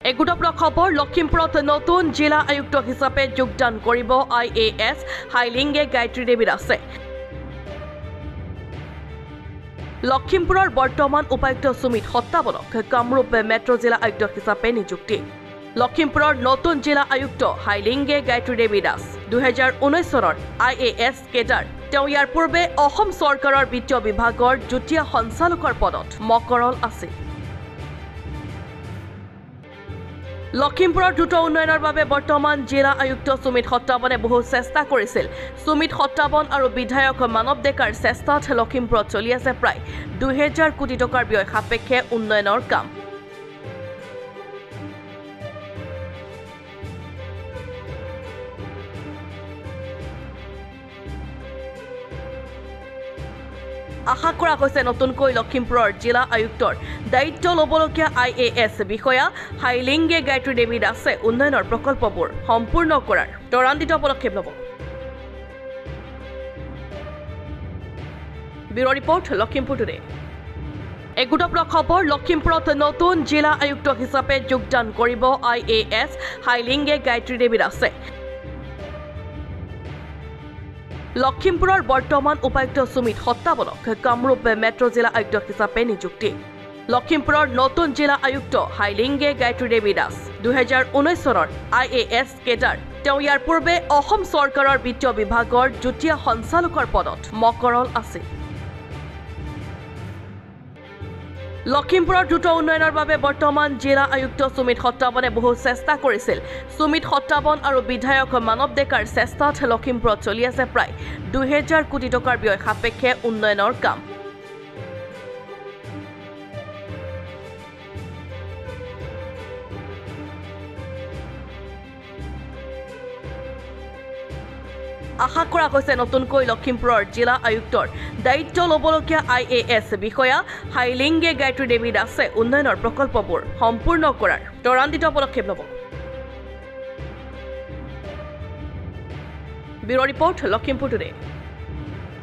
গুৰুত্বপূৰ্ণ খবৰ লখিমপুৰত নতুন জিলা আয়ুক্ত হিচাপে যোগদান কৰিব IAS হাইলিংগে গায়ত্ৰী দেৱী দাসে লখিমপুৰৰ বৰ্তমান উপায়ুক্ত সুমিত সত্তাৱনক কামৰূপ মেট্ৰ জিলা আয়ুক্ত হিচাপে নিযুক্তি লখিমপুৰৰ নতুন জিলা আয়ুক্ত হাইলিংগে গায়ত্ৰী দেৱী দাস 2019 চনৰ IAS কেডাৰ তেওঁ ইয়াৰ পূৰ্বে অসম চৰকাৰৰ বিত্তীয় বিভাগৰ যুটীয়া সঞ্চালকৰ পদত মকৰল আছিল লখিমপুৰৰ দ্ৰুত উন্নয়নৰ বাবে বৰ্তমান জিলা আয়ুক্ত সুমিত সত্তাৱনে বহু চেষ্টা কৰিছিল সুমিত সত্তাৱন আৰু বিধায়ক মানৱ ডেকাৰ চেষ্টাত লখিমপুৰত চলি আছে প্ৰায় 2000 কোটি টকাৰ ব্যয় সাপেক্ষে উন্নয়নৰ কাম আশা কৰা হৈছে নতুনকৈ লখিমপুৰৰ জিলা আয়ুক্তৰ দায়িত্ব ল'বলগীয়া IAS বিষয়া হাইলিংগে গায়ত্ৰী দেৱী দাসে উন্নয়নৰ প্ৰকল্পবোৰ সম্পূৰ্ণ কৰাৰ ত্বৰান্বিত পদক্ষেপ ল'ব ব্যুৰ ৰিপৰ্ট লখিমপুৰ টুডে গুৰুত্বপূৰ্ণ খবৰ লখিমপুৰত নতুন জিলা আয়ুক্ত হিচাপে যোগদান কৰিব IAS হাইলিংগে গায়ত্ৰী দেৱী দাসে লখিমপুৰৰ বৰ্তমান উপায়ুক্ত সুমিত সত্তাৱনক কামৰূপ মেট্ৰ জিলা আয়ুক্ত হিচাপে নিযুক্তি লখিমপুৰৰ নতুন জিলা আয়ুক্ত হাইলিংগে গায়ত্ৰী দেৱী দাস 2019 চনৰ IAS কেডাৰ তেওঁ ইয়াৰ পূৰ্বে অসম চৰকাৰৰ বিত্তীয় বিভাগৰ যুটীয়া সঞ্চালকৰ পদত মকৰল আছিল লখিমপুৰৰ দ্ৰুত উন্নয়নৰ বাবে বৰ্তমান জিলা আয়ুক্ত সুমিত সত্তাৱনে বহু চেষ্টা কৰিছিল সুমিত সত্তাৱন আৰু বিধায়ক মানৱ ডেকাৰ চেষ্টাত লখিমপুৰত চলি আছে প্ৰায় 2000 কোটি টকাৰ ব্যয় সাপেক্ষে উন্নয়নৰ কাম আশা কৰা হৈছে নতুনকৈ লখিমপুৰৰ জিলা আয়ুক্তৰ দায়িত্ব ল'বলগীয়া IAS বিষয়া হাইলিংগে গায়ত্ৰী দেৱী দাসে উন্নয়নৰ প্ৰকল্পবোৰ সম্পূৰ্ণ কৰাৰ ত্বৰান্বিত পদক্ষেপ ল'ব ব্যুৰ ৰিপৰ্ট লখিমপুৰ টুডে